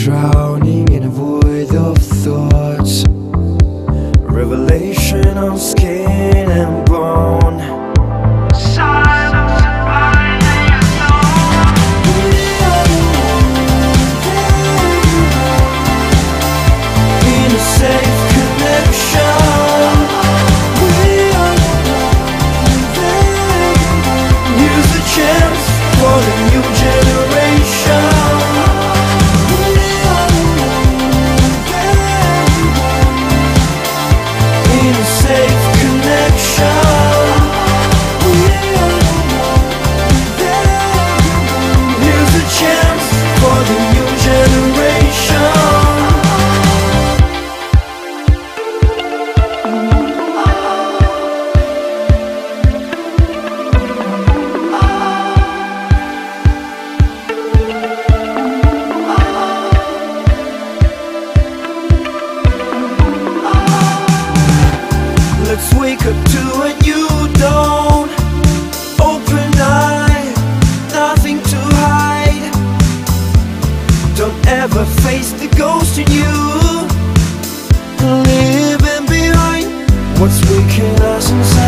drowning in a void of thoughts. Revelation on skin and bone. Silence and binding unknown. In a safe connection. Use the chance for the new generation. In a safe connection. Use the chance for the new generation. Let's wake up to a new dawn. Open eye, nothing to hide. Don't ever face the ghost in you. Leaving behind what's waking us inside.